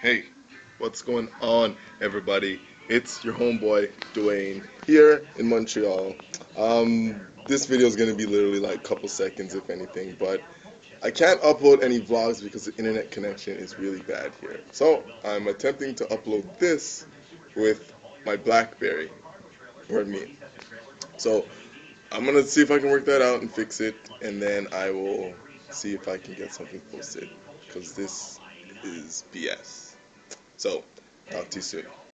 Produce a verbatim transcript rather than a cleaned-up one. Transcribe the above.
Hey, what's going on, everybody? It's your homeboy Dwayne here in Montreal. Um, this video is gonna be literally like a couple seconds, if anything, but I can't upload any vlogs because the internet connection is really bad here. So I'm attempting to upload this with my BlackBerry, or me. So I'm gonna see if I can work that out and fix it, and then I will see if I can get something posted because this is B S. So, talk to you soon.